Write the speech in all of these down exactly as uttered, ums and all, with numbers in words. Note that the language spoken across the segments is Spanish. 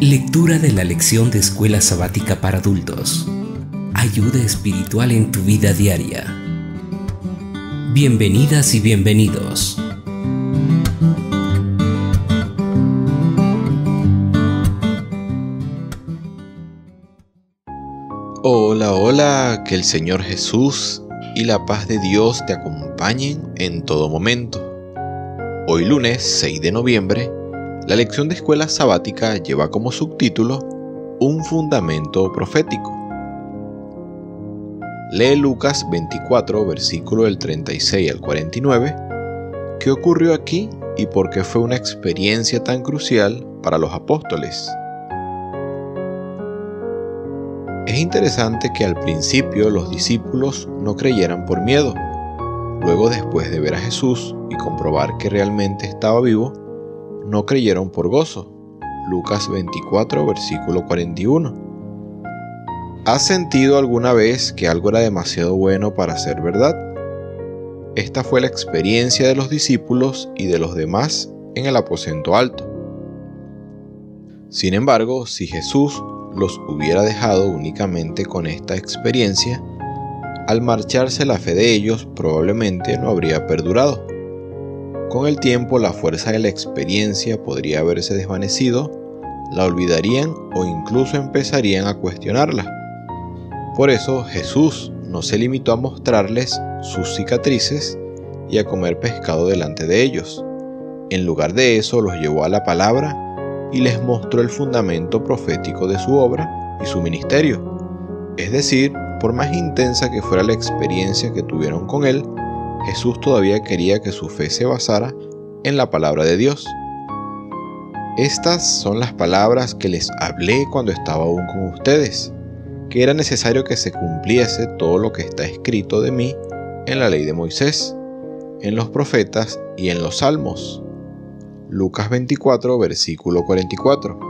Lectura de la lección de Escuela Sabática para Adultos. Ayuda espiritual en tu vida diaria. Bienvenidas y bienvenidos. Hola, hola, que el Señor Jesús y la paz de Dios te acompañen en todo momento. Hoy lunes seis de noviembre, la lección de Escuela Sabática lleva como subtítulo Un fundamento profético. Lee Lucas veinticuatro, versículo del treinta y seis al cuarenta y nueve. ¿Qué ocurrió aquí y por qué fue una experiencia tan crucial para los apóstoles? Es interesante que al principio los discípulos no creyeran por miedo. Luego, después de ver a Jesús y comprobar que realmente estaba vivo, no creyeron por gozo. Lucas veinticuatro, versículo cuarenta y uno. ¿Has sentido alguna vez que algo era demasiado bueno para ser verdad? Esta fue la experiencia de los discípulos y de los demás en el aposento alto. Sin embargo, si Jesús los hubiera dejado únicamente con esta experiencia, al marcharse la fe de ellos probablemente no habría perdurado. Con el tiempo la fuerza de la experiencia podría haberse desvanecido, la olvidarían o incluso empezarían a cuestionarla. Por eso Jesús no se limitó a mostrarles sus cicatrices y a comer pescado delante de ellos. En lugar de eso los llevó a la palabra y les mostró el fundamento profético de su obra y su ministerio. Es decir, por más intensa que fuera la experiencia que tuvieron con Él, Jesús todavía quería que su fe se basara en la palabra de Dios. Estas son las palabras que les hablé cuando estaba aún con ustedes, que era necesario que se cumpliese todo lo que está escrito de mí en la ley de Moisés, en los profetas y en los salmos. Lucas veinticuatro, versículo cuarenta y cuatro.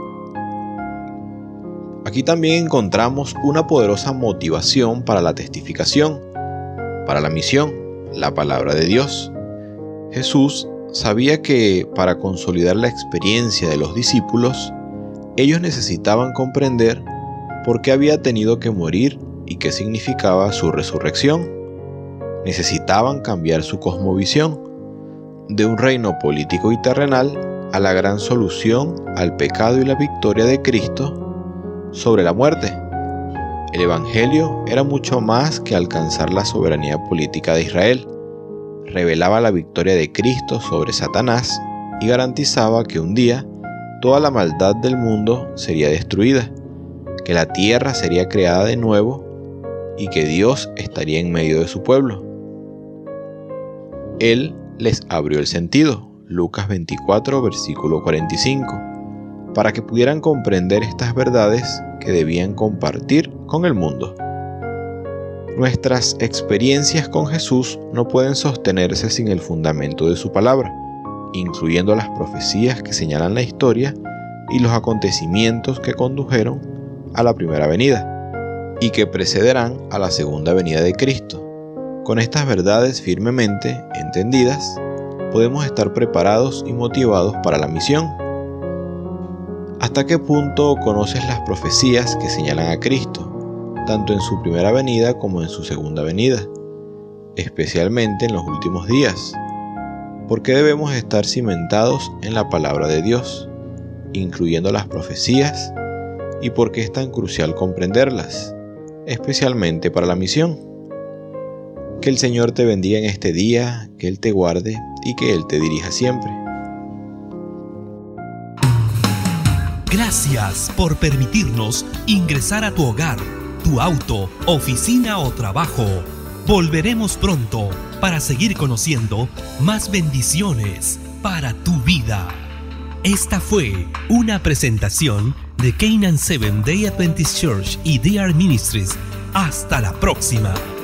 Aquí también encontramos una poderosa motivación para la testificación, para la misión, la palabra de Dios. Jesús sabía que para consolidar la experiencia de los discípulos, ellos necesitaban comprender por qué había tenido que morir y qué significaba su resurrección. Necesitaban cambiar su cosmovisión de un reino político y terrenal a la gran solución al pecado y la victoria de Cristo sobre la muerte. El Evangelio era mucho más que alcanzar la soberanía política de Israel. Revelaba la victoria de Cristo sobre Satanás y garantizaba que un día toda la maldad del mundo sería destruida, que la tierra sería creada de nuevo y que Dios estaría en medio de su pueblo. Él les abrió el sentido, Lucas veinticuatro, versículo cuarenta y cinco, para que pudieran comprender estas verdades que debían compartir con el mundo. Nuestras experiencias con Jesús no pueden sostenerse sin el fundamento de su palabra, incluyendo las profecías que señalan la historia y los acontecimientos que condujeron a la primera venida y que precederán a la segunda venida de Cristo. Con estas verdades firmemente entendidas, podemos estar preparados y motivados para la misión. ¿Hasta qué punto conoces las profecías que señalan a Cristo, tanto en su primera venida como en su segunda venida, especialmente en los últimos días? ¿Por qué debemos estar cimentados en la palabra de Dios, incluyendo las profecías, y por qué es tan crucial comprenderlas, especialmente para la misión? Que el Señor te bendiga en este día, que Él te guarde y que Él te dirija siempre. Gracias por permitirnos ingresar a tu hogar, tu auto, oficina o trabajo. Volveremos pronto para seguir conociendo más bendiciones para tu vida. Esta fue una presentación de Canaan Seventh Day Adventist Church y D R Ministries. Hasta la próxima.